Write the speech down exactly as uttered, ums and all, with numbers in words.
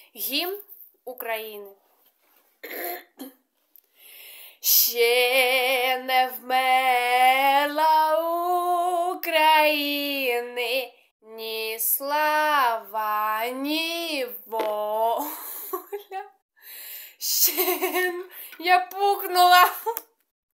Гімн України. Ще не вмерла України ні слава, ні воля. Ще я пукнула.